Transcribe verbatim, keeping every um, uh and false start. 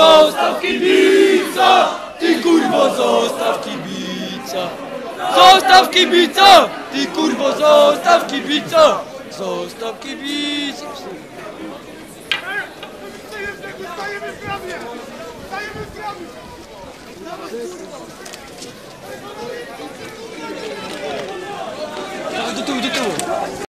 Zostaw kibica! Ty kurwo, zostaw kibica! Zostaw kibica! Ty kurwo, zostaw kibica! Zostaw kibica! Stajemy w bramie! Stajemy w bramie! Do tyłu, do tyłu!